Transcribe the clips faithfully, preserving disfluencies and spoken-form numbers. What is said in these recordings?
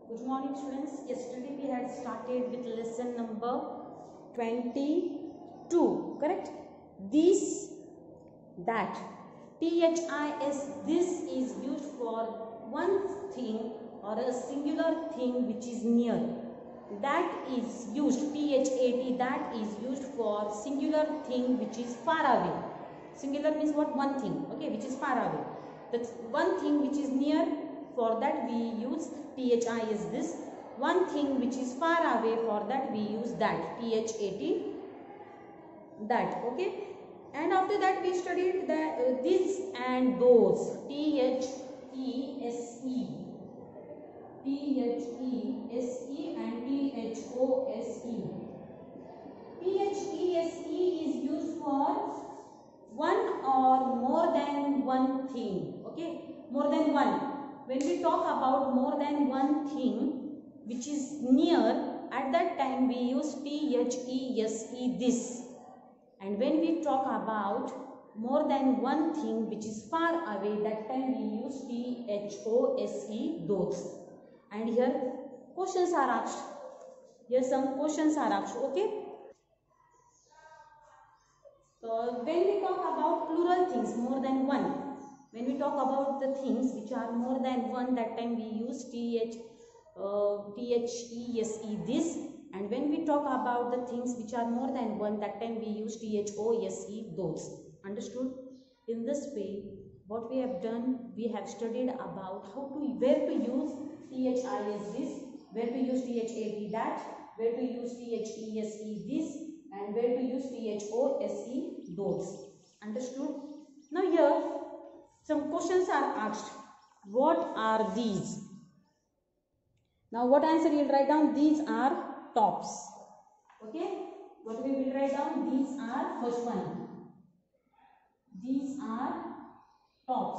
Good morning students. Yesterday we had started with lesson number twenty-two, correct? This, that, this, this is used for one thing or a singular thing which is near. That is used, that, that is used for singular thing which is far away. Singular means what? One thing, okay, which is far away. That's one thing which is near. For that we use that is this. One thing which is far away, for that we use that, that, that, okay. And after that we studied the uh, this and those, T H E S E, T H E S E and T H O S E. T H E S E is used for one or more than one thing, okay, more than one. When we talk about more than one thing which is near, at that time we use T H E S E, this. And when we talk about more than one thing which is far away, that time we use T H O S E, those. And here questions are asked. Here some questions are asked, okay. So when we talk about plural things, more than one. When we talk about the things which are more than one, that time we use T H, uh, T H E S E, this. And when we talk about the things which are more than one, that time we use T H O S E, those. Understood? In this way, what we have done, we have studied about how to, where to use T H I S this, where to use T H A T that, where to use T H E S E this, and where to use T H O S E, those. Understood? Now here, some questions are asked. What are these? Now what answer you will write down? These are tops. Okay. What we will write down? These are, first one. These are tops.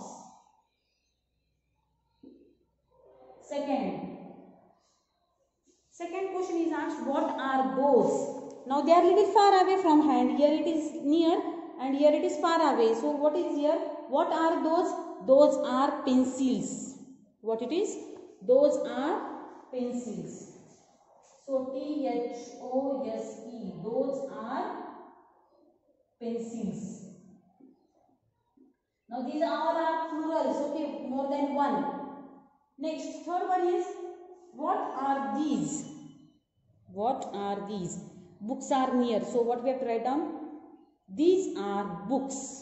Second. Second question is asked. What are those? Now they are little far away from hand. Here it is near and here it is far away. So what is here? What are those? Those are pencils. What it is? Those are pencils. So T H O S E, those are pencils. Now these all are plurals, okay, more than one. Next, third one is, what are these? What are these? Books are near. So what we have to write down? These are books.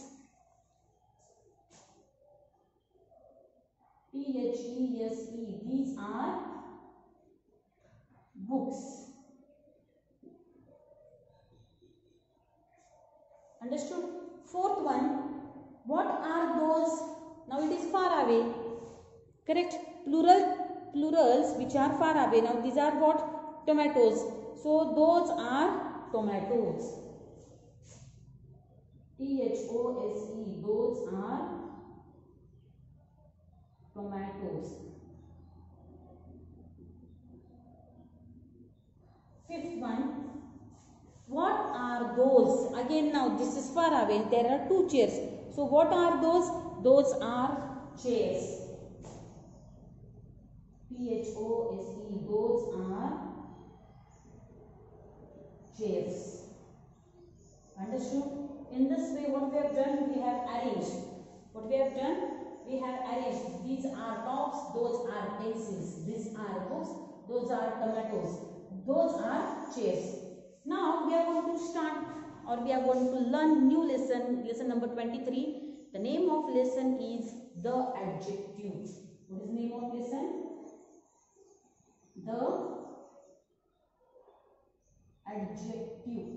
T H E S E, these are books. Understood? Fourth one, what are those? Now it is far away. Correct? Plural, plurals which are far away. Now these are what? Tomatoes. So those are tomatoes. T H O S E, those are tomatoes. Fifth one, what are those? Again now this is far away. There are two chairs. So what are those? Those are chairs. T H O S E, those are chairs. Understood? In this way what we have done, we have arranged. What we have done? We have arranged. These are tops, those are pencils. These are books, those are tomatoes. Those are chairs. Now we are going to start, or we are going to learn new lesson, lesson number twenty-three. The name of lesson is the adjective. What is the name of lesson? The adjective.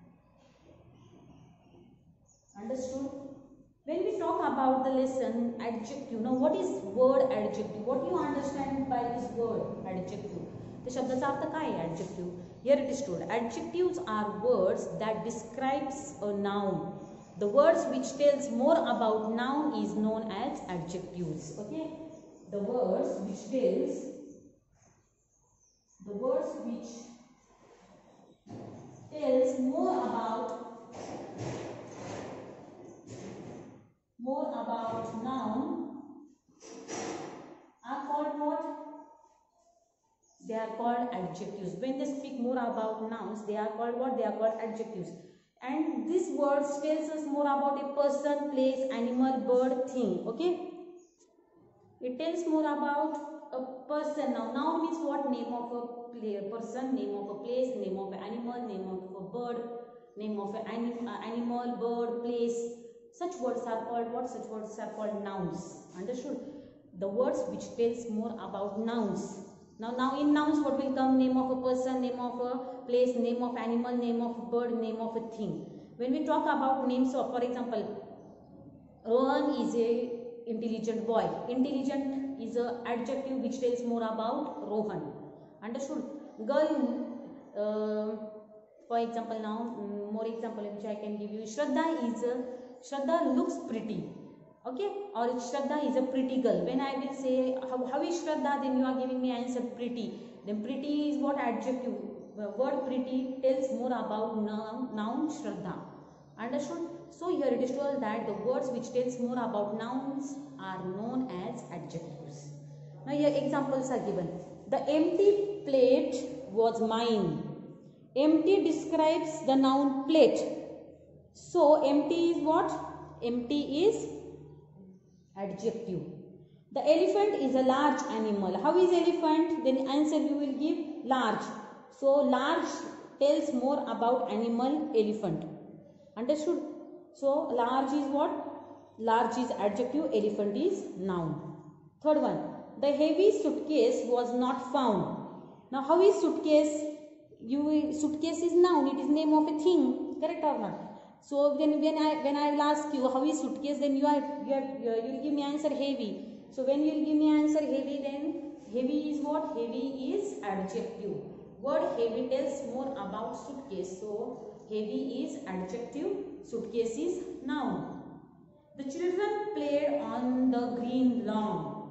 Understood? When we talk about the lesson adjective, now what is word adjective? What do you understand by this word adjective? The शब्दाचा अर्थ काय आहे adjective? Here it is told. Adjectives are words that describes a noun. The words which tells more about noun is known as adjectives. Okay? The words which tells, the words which tells more about more about noun are called what? they are called adjectives. When they speak more about nouns, they are called what? They are called adjectives. And these words tells us more about a person, place, animal, bird, thing. Okay, it tells more about a person. Now, noun means what? Name of a play, person, name of a place, name of an animal, name of a bird, name of an anim, uh, animal, bird, place. Such words are called what? Such words are called nouns. Understood? The words which tells more about nouns. Now, now in nouns, what will come? Name of a person, name of a place, name of animal, name of a bird, name of a thing. When we talk about names of, for example, Rohan is a intelligent boy. Intelligent is a adjective which tells more about Rohan. Understood? Girl, uh, for example, now more example which I can give you. Shraddha is a, Shraddha looks pretty. Okay, or Shraddha is a pretty girl. When I will say how, how is Shraddha, then you are giving me answer pretty. Then pretty is what? Adjective. The word pretty tells more about noun, noun Shraddha. Understood? So here it is told that the words which tells more about nouns are known as adjectives. Now here examples are given. The empty plate was mine. Empty describes the noun plate. So empty is what? Empty is adjective. The elephant is a large animal. How is elephant? Then answer you will give large. So large tells more about animal elephant. Understood? So large is what? Large is adjective, elephant is noun. Third one, the heavy suitcase was not found. Now how is suitcase? You suitcase is noun, it is name of a thing, correct or not? So then when I when I will ask you how is suitcase, then you are you have you will give me answer heavy. So when you will give me answer heavy, then heavy is what? Heavy is adjective. Word heavy tells more about suitcase. So heavy is adjective, suitcase is noun. The children played on the green lawn.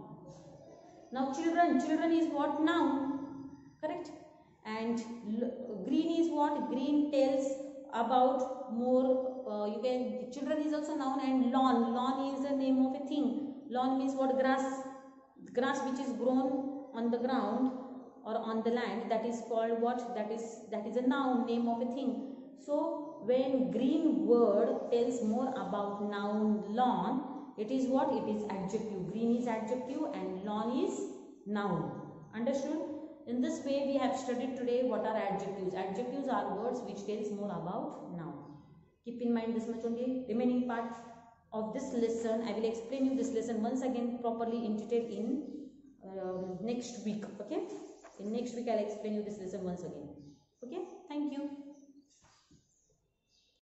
Now children, children is what? Noun, correct? And green is what? Green tells about more, uh, you can, children is also noun. And lawn, lawn is the name of a thing. Lawn means what? Grass, grass which is grown on the ground or on the land, that is called what? That is, that is a noun, name of a thing. So when green word tells more about noun lawn, it is what? It is adjective. Green is adjective and lawn is noun. Understood? In this way we have studied today what are adjectives. Adjectives are words which tells more about noun. Keep in mind this much only. Remaining part of this lesson, I will explain you this lesson once again properly in detail in uh, next week. Okay? In next week I will explain you this lesson once again.